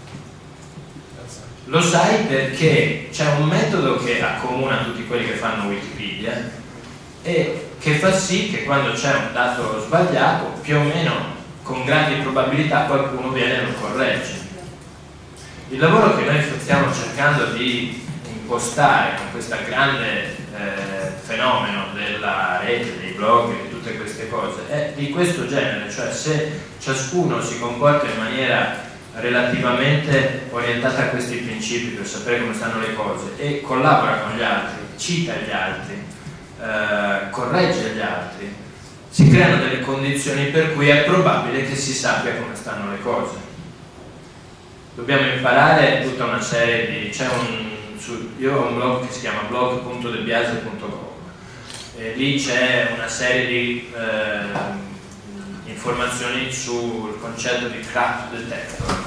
Lo sai perché c'è un metodo che accomuna tutti quelli che fanno Wikipedia e che fa sì che quando c'è un dato sbagliato, più o meno con grandi probabilità qualcuno viene e lo corregge. Il lavoro che noi stiamo cercando di impostare con questo grande eh, fenomeno della rete, dei blog e di tutte queste cose è di questo genere, cioè se ciascuno si comporta in maniera relativamente orientata a questi principi per sapere come stanno le cose e collabora con gli altri, cita gli altri, eh, corregge gli altri, si creano delle condizioni per cui è probabile che si sappia come stanno le cose. Dobbiamo imparare tutta una serie di... c'è un, su, io ho un blog che si chiama blog punto debiase punto com e lì c'è una serie di eh, informazioni sul concetto di craft detector.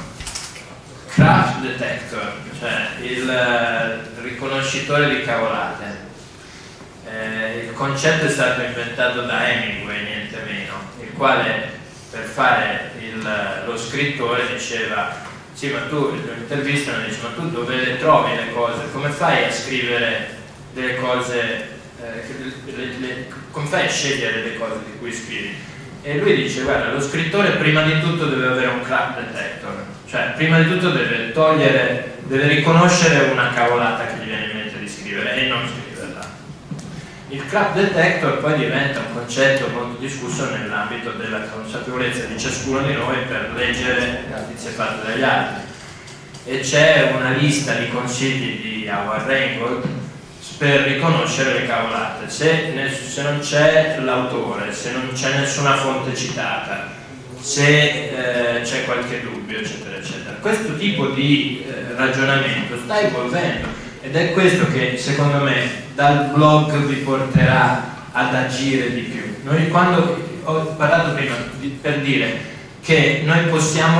Craft detector, cioè il uh, riconoscitore di cavolate. Eh, il concetto è stato inventato da Hemingway, niente meno, il quale per fare il, lo scrittore diceva: sì, ma tu, lo intervistano e dice: ma tu dove le trovi le cose? Come fai a scrivere delle cose, eh, le, le, come fai a scegliere le cose di cui scrivi? E lui dice: guarda, lo scrittore prima di tutto deve avere un craft detector, cioè prima di tutto deve togliere, deve riconoscere una cavolata che gli viene in mente di scrivere e non scriverla. Il craft detector poi diventa un concetto molto discusso nell'ambito della consapevolezza di ciascuno di noi per leggere notizie fatte dagli altri, e c'è una lista di consigli di Howard Reingold per riconoscere le cavolate. Se, se non c'è l'autore, se non c'è nessuna fonte citata, se eh, c'è qualche dubbio, eccetera, eccetera. Questo tipo di eh, ragionamento sta evolvendo ed è questo che secondo me dal blog vi porterà ad agire di più. Noi, quando ho parlato prima di, per dire che noi possiamo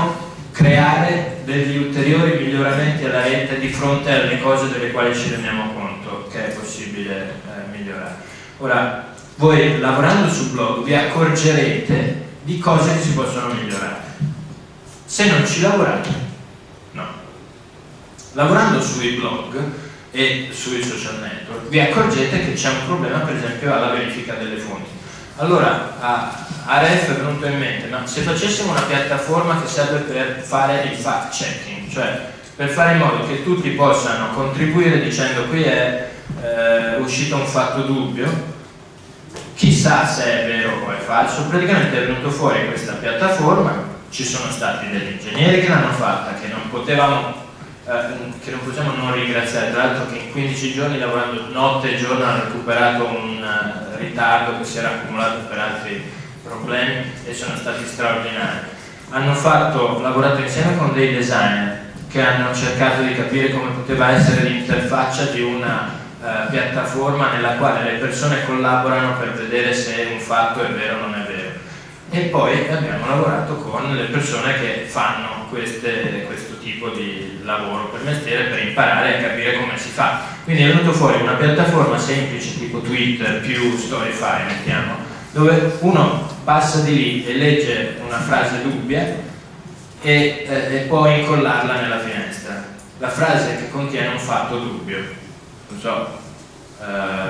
creare degli ulteriori miglioramenti alla rete di fronte alle cose delle quali ci rendiamo conto che è possibile eh, migliorare. Ora, voi lavorando sul blog vi accorgerete di cose che si possono migliorare. Se non ci lavorate, no. Lavorando sui blog e sui social network vi accorgete che c'è un problema, per esempio, alla verifica delle fonti. Allora a, a Ref è venuto in mente, ma se facessimo una piattaforma che serve per fare il fact checking, cioè per fare in modo che tutti possano contribuire dicendo qui è eh, uscito un fatto dubbio, chissà se è vero o è falso, praticamente è venuto fuori questa piattaforma, ci sono stati degli ingegneri che l'hanno fatta, che non potevamo che non possiamo non ringraziare, tra l'altro che in quindici giorni lavorando notte e giorno hanno recuperato un uh, ritardo che si era accumulato per altri problemi e sono stati straordinari. Hanno fatto, lavorato insieme con dei designer che hanno cercato di capire come poteva essere l'interfaccia di una uh, piattaforma nella quale le persone collaborano per vedere se un fatto è vero o non è vero. E poi abbiamo lavorato con le persone che fanno queste, questo tipo di lavoro per mestiere per imparare a capire come si fa. Quindi è venuto fuori una piattaforma semplice tipo Twitter più Storify, mettiamo, dove uno passa di lì e legge una frase dubbia e, eh, e può incollarla nella finestra. La frase che contiene un fatto dubbio, non so, eh,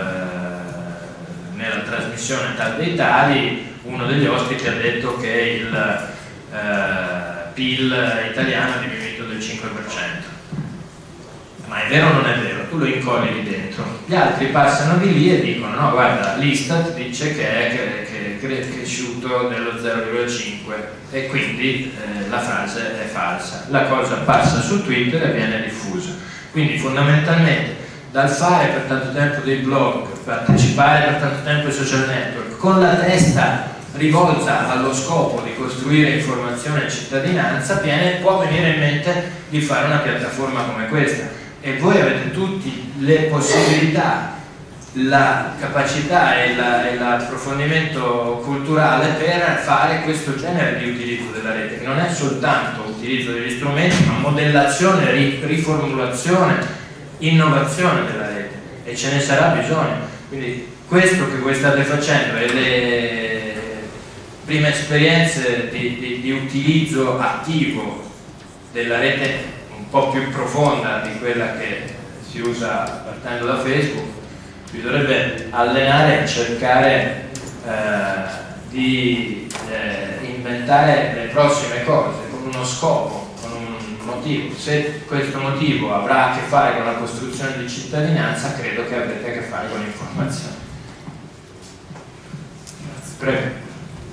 nella trasmissione tal dei tali uno degli ospiti ha detto che il eh, P I L italiano è diminuito del cinque per cento. Ma è vero o non è vero? Tu lo incolli lì dentro. Gli altri passano di lì e dicono no, guarda, l'Istat dice che è, che, che è cresciuto dello zero virgola cinque e quindi eh, la frase è falsa. La cosa passa su Twitter e viene diffusa. Quindi fondamentalmente dal fare per tanto tempo dei blog, partecipare per tanto tempo ai social network, con la testa rivolta allo scopo di costruire informazione e cittadinanza, viene, può venire in mente di fare una piattaforma come questa. E voi avete tutte le possibilità, la capacità e l'approfondimento culturale per fare questo genere di utilizzo della rete, che non è soltanto utilizzo degli strumenti, ma modellazione, riformulazione, innovazione della rete, e ce ne sarà bisogno. Quindi questo che voi state facendo e le prime esperienze di, di, di utilizzo attivo della rete un po' più profonda di quella che si usa partendo da Facebook, vi dovrebbe allenare a cercare eh, di eh, inventare le prossime cose con uno scopo, con un motivo. Se questo motivo avrà a che fare con la costruzione di cittadinanza, credo che avrete a che fare con l'informazione. Prego.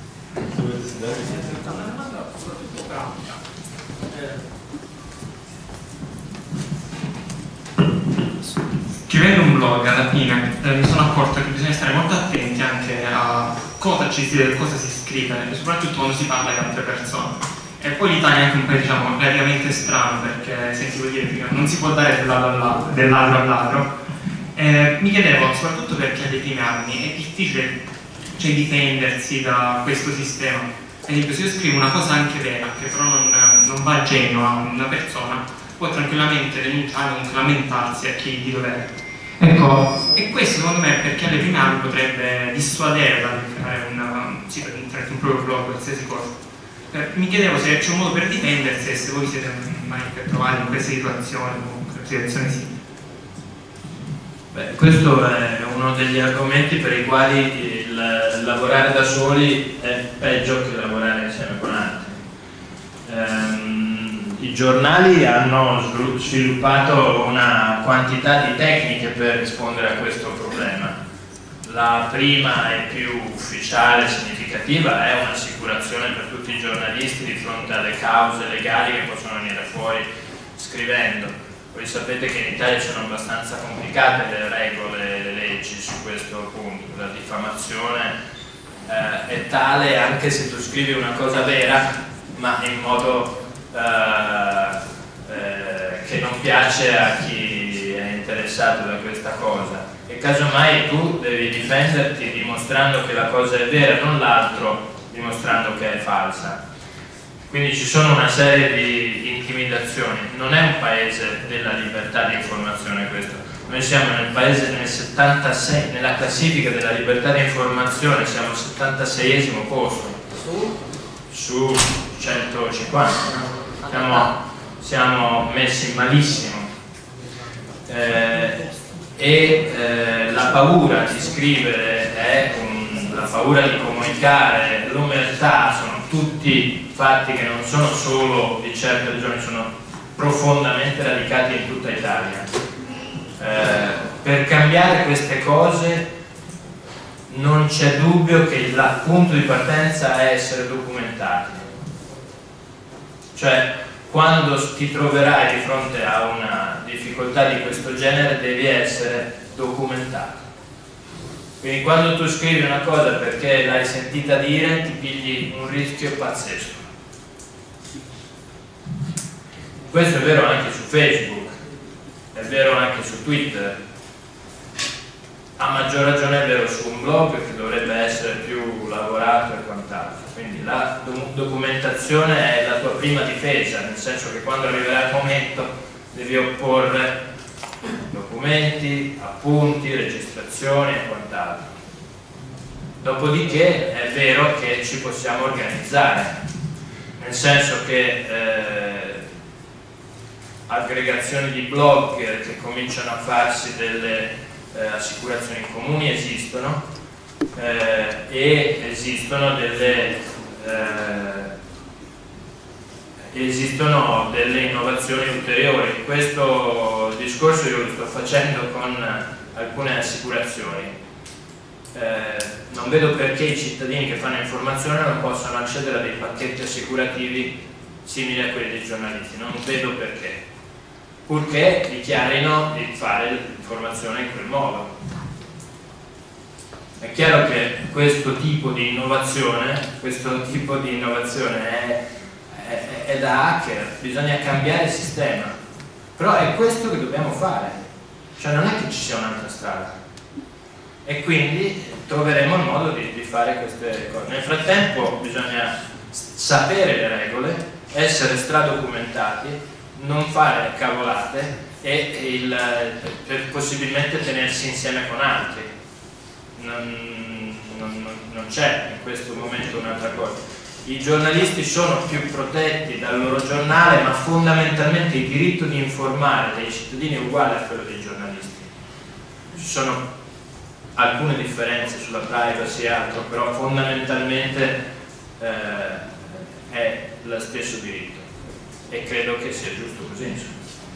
Scrivendo un blog alla fine eh, mi sono accorto che bisogna stare molto attenti anche a cosa, ci si, cosa si scrive, soprattutto quando si parla di altre persone. E poi l'Italia è anche un paese, diciamo, relativamente strano, perché sentivo dire prima non si può dare del ladro al ladro. Eh, mi chiedevo, soprattutto perché alle prime anni è difficile, cioè, difendersi da questo sistema. Ad esempio, se io scrivo una cosa anche vera, che però non, non va a genio a una persona, può tranquillamente denunciare, comunque lamentarsi a chi di dovere. Ecco, e questo secondo me perché alle prime anni potrebbe dissuadere dal creare un sito di internet, un proprio blog, qualsiasi cosa. Eh, mi chiedevo se c'è un modo per difendersi e se voi siete mai per trovare in queste situazioni, comunque situazioni simili. Beh, questo è uno degli argomenti per i quali il lavorare da soli è peggio che lavorare insieme con altri. Ehm, I giornali hanno sviluppato una quantità di tecniche per rispondere a questo problema. La prima e più ufficiale e significativa è un'assicurazione per tutti i giornalisti di fronte alle cause legali che possono venire fuori scrivendo. Voi sapete che in Italia sono abbastanza complicate le regole, le leggi su questo punto. La diffamazione eh, è tale anche se tu scrivi una cosa vera, ma in modo eh, eh, che non piace a chi è interessato da questa cosa. E casomai tu devi difenderti dimostrando che la cosa è vera, non l'altro dimostrando che è falsa. quindi ci sono una serie di intimidazioni. Non è un paese della libertà di informazione questo, noi siamo nel paese nel settantasei, nella classifica della libertà di informazione siamo al settantaseiesimo posto su centocinquanta, siamo, siamo messi malissimo. Eh, e eh, la paura di scrivere è un, la paura di comunicare, l'omertà, sono tutti fatti che non sono solo di certe regioni, sono profondamente radicati in tutta Italia. Eh, per cambiare queste cose non c'è dubbio che il punto di partenza è essere documentati, cioè quando ti troverai di fronte a una difficoltà di questo genere devi essere documentato. Quindi quando tu scrivi una cosa perché l'hai sentita dire ti pigli un rischio pazzesco. Questo è vero anche su Facebook, è vero anche su Twitter, a maggior ragione è vero su un blog che dovrebbe essere più lavorato e quant'altro. Quindi la documentazione è la tua prima difesa, nel senso che quando arriverà il momento devi opporre documenti, appunti, registrazioni e quant'altro. Dopodiché è vero che ci possiamo organizzare, nel senso che eh, aggregazioni di blogger che cominciano a farsi delle eh, assicurazioni comuni esistono, eh, e esistono delle eh, esistono delle innovazioni ulteriori. Questo discorso io lo sto facendo con alcune assicurazioni. Eh, non vedo perché i cittadini che fanno informazione non possano accedere a dei pacchetti assicurativi simili a quelli dei giornalisti, non vedo perché, purché dichiarino di fare l'informazione in quel modo. È chiaro che questo tipo di innovazione, questo tipo di innovazione è, è, è da hacker, bisogna cambiare il sistema, però è questo che dobbiamo fare, cioè non è che ci sia un'altra strada, e quindi troveremo il modo di, di fare queste cose. Nel frattempo bisogna sapere le regole, essere stradocumentati, non fare cavolate e il, per possibilmente tenersi insieme con altri. Non, non, non c'è in questo momento un'altra cosa. I giornalisti sono più protetti dal loro giornale, ma fondamentalmente il diritto di informare dei cittadini è uguale a quello dei giornalisti. Ci sono alcune differenze sulla privacy e altro, però fondamentalmente eh, è lo stesso diritto, e credo che sia giusto così, insomma.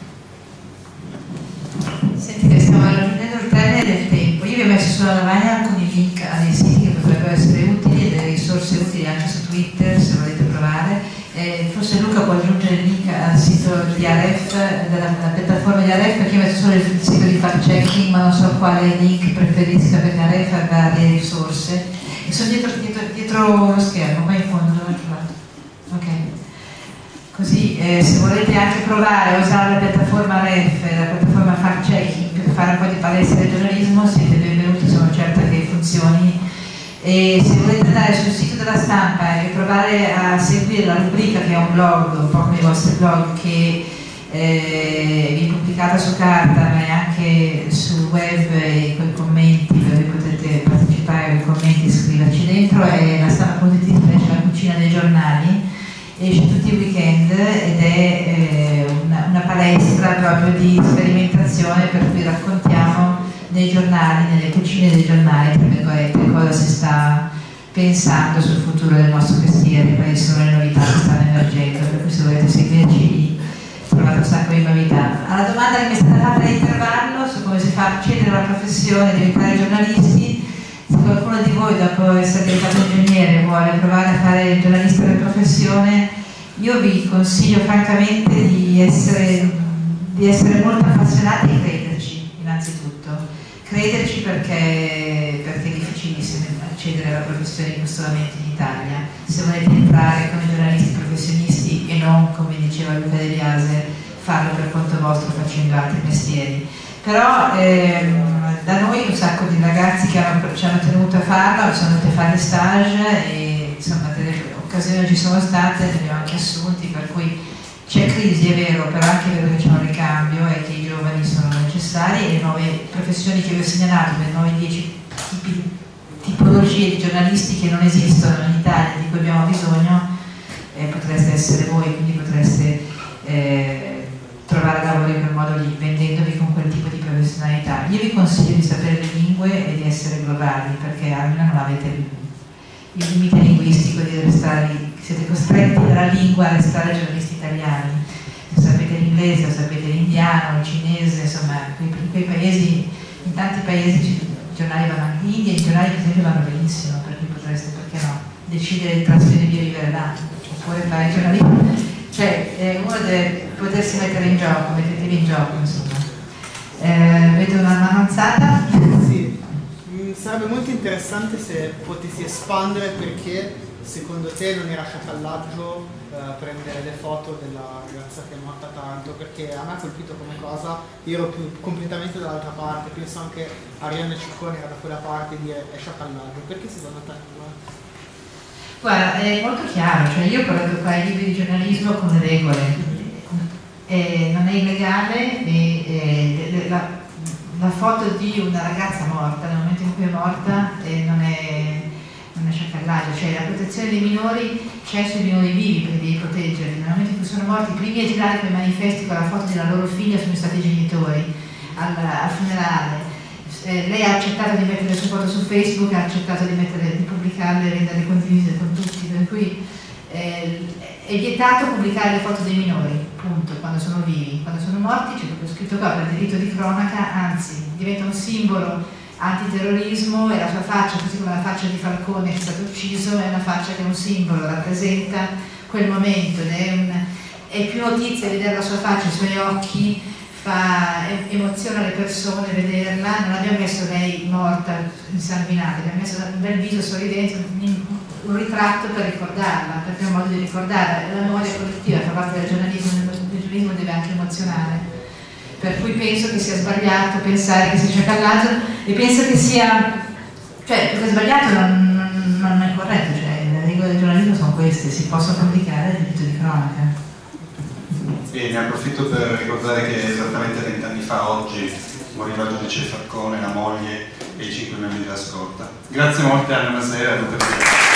Sentite, stiamo raggiungendo il termine del tempo. Io vi ho messo sulla lavagna alcuni link a dei siti che potrebbero essere utili e delle risorse utili anche su Twitter se volete provare. Eh, forse Luca può aggiungere il link al sito di A R E F, della, della piattaforma di A R E F, perché io ho messo solo il sito di fact checking, ma non so quale link preferisca, perché A R E F ha varie risorse e sono dietro, dietro, dietro lo schermo, qua in fondo dove ho trovato. Ok. Così eh, se volete anche provare a usare la piattaforma A R E F, la piattaforma fact checking, per fare un po' di palestra del giornalismo, siete benvenuti, sono certa che funzioni. E se volete andare sul sito della Stampa e provare a seguire la rubrica, che è un blog, un po' come i vostri blog, che eh, vi pubblicata su carta ma è anche sul web e con i commenti, dove potete partecipare con i commenti e scriverci dentro, è la stampa punto it slash la cucina dei giornali. Esce tutti i weekend ed è eh, una, una palestra proprio di sperimentazione, per cui raccontiamo nei giornali, nelle cucine dei giornali, tra virgolette, cosa si sta pensando sul futuro del nostro mestiere, quali sono le novità che stanno emergendo, per cui se volete seguirci trovate un sacco di novità. Alla domanda che mi è stata fatta all'intervallo su come si fa accedere alla professione, diventare giornalisti, se qualcuno di voi dopo essere diventato ingegnere vuole provare a fare il giornalista per professione, io vi consiglio francamente di essere, di essere molto appassionati e crederci innanzitutto. Crederci perché, perché è difficilissimo accedere alla professione in questo momento in Italia. Se volete entrare come giornalisti professionisti e non, come diceva Luca De Biase, farlo per conto vostro facendo altri mestieri. Però ehm, da noi un sacco di ragazzi che hanno, ci hanno tenuto a farlo, sono venuti a fare stage e insomma delle occasioni ci sono state, ne abbiamo anche assunti, per cui c'è crisi, è vero, però anche è vero che c'è un ricambio e che i giovani sono necessari e le nuove professioni che vi ho segnalato, le nuove dieci tipi, tipologie di giornalisti che non esistono in Italia, di cui abbiamo bisogno, eh, potreste essere voi, quindi potreste eh, trovare lavoro in quel modo lì, vendendovi con quel tipo di professionalità. Io vi consiglio di sapere le lingue e di essere globali, perché almeno non avete il limite linguistico di restare lì, siete costretti dalla lingua a restare giornalisti italiani. Se sapete l'inglese, o sapete l'indiano, il cinese, insomma, in quei paesi, in tanti paesi i giornali vanno anche in India, i giornali per esempio vanno benissimo, per cui potreste, perché no, decidere di trasferirvi a vivere là, oppure fare i giornalisti. Cioè, eh, uno deve potersi mettere in gioco, mettetevi in gioco, insomma. Eh, vedo una mano alzata. Sì, sarebbe molto interessante se potessi espandere perché secondo te non era sciacallaggio eh, prendere le foto della ragazza che è morta a Taranto, perché a me ha colpito come cosa, io ero più completamente dall'altra parte, penso anche Arianna Ciccone era da quella parte, dire è sciacallaggio, perché secondo te? Guarda, è molto chiaro, cioè io parlo qua ai libri di giornalismo con le regole, eh, non è illegale e, eh, la, la foto di una ragazza morta, nel momento in cui è morta, eh, non è, non è sciacallaggio, cioè la protezione dei minori c'è sui minori vivi perché devi proteggerli, nel momento in cui sono morti i primi a girare quei manifesti con la foto della loro figlia sono stati i genitori al, al funerale. Eh, lei ha accettato di mettere le sue foto su Facebook, ha accettato di, mettere, di pubblicarle e renderle condivise con tutti, per cui eh, è vietato pubblicare le foto dei minori, punto, quando sono vivi. Quando sono morti c'è proprio scritto qua per diritto di cronaca, anzi diventa un simbolo antiterrorismo e la sua faccia, così come la faccia di Falcone che è stato ucciso, è una faccia che è un simbolo, rappresenta quel momento ed è, un, è più notizia vedere la sua faccia, i suoi occhi, fa, emoziona le persone vederla. Non abbiamo messo lei morta, insanguinata, abbiamo messo un bel viso sorridente, un, un ritratto per ricordarla, perché è un modo di ricordarla. La memoria collettiva fa parte del giornalismo, il giornalismo deve anche emozionare, per cui penso che sia sbagliato pensare che sia sciacallaggio e penso che sia, cioè più che sbagliato non, non, non è corretto, cioè le regole del giornalismo sono queste, si possono pubblicare il diritto di cronaca. E ne approfitto per ricordare che esattamente vent'anni fa oggi moriva il giudice Falcone, la moglie e i cinque membri della scorta. Grazie molte a Anna Masera e a tutti.